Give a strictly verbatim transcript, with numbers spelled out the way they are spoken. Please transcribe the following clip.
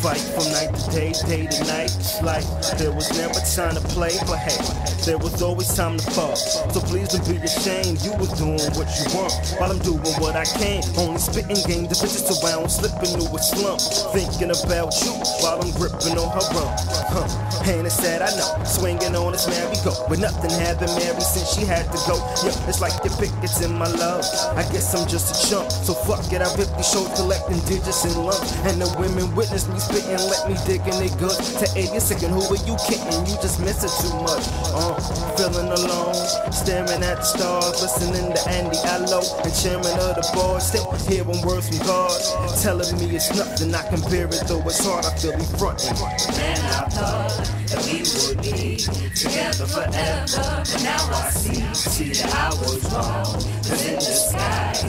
fight from night to day, day to night. It's like there was never time to play, but hey, there was always time to fall. So please don't be ashamed, you was doing what you want, while I'm doing what I can. Only spitting game, the bitches around, slipping into a slump, thinking about you while I'm gripping on her rump. Huh. And it's sad, I know, swinging on this merry-go, with nothing happened Mary since she had to go. Yeah, it's like the pickets in my love. I guess I'm just a chump, so fuck it. I rip these shows, collecting digits and lumps, and the women witness me spitting, let me dig in they good. To A, you're sick, and who are you kidding? You just miss it too much. Uh, feeling alone, staring at the stars, listening to Andy Allo, the chairman of the board, still hearing words from God, telling me it's nothing. I can bear it though it's hard. I feel me fronting. Man, I thought that we would be together forever, but now I see, see that I was wrong. Cause in the sky,